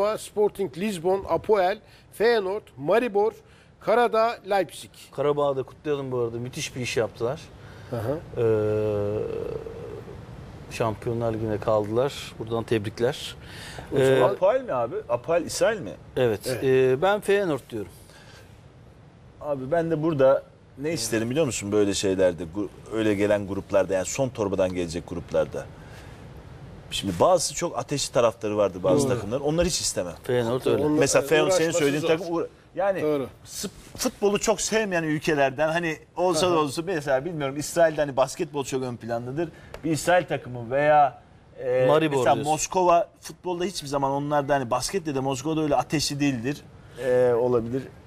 Moskova, Sporting Lisbon, Apoel, Feyenoord, Maribor, Karadağ, Leipzig. Karabağ'da kutlayalım bu arada. Müthiş bir iş yaptılar. Şampiyonlar Ligi'ne kaldılar. Buradan tebrikler. Apoel mi abi? Apoel İsrail mi? Evet. Ben Feyenoord diyorum. Abi ben de burada ne isterim biliyor musun böyle şeylerde, öyle gelen gruplarda, yani son torbadan gelecek gruplarda. Şimdi bazısı çok ateşli taraftarı vardır bazı takımların. Onları hiç istemem. Feyenoord öyle. Mesela Feyenoord senin söylediğin zor. takım yani futbolu çok sevmeyen ülkelerden, hani olsa da olsa, mesela bilmiyorum, İsrail'de hani basketbol çok ön plandadır. Bir İsrail takımı veya Maribor mesela diyorsun. Moskova futbolda hiçbir zaman onlarda, hani basketle de Moskova'da öyle ateşli değildir. Olabilir.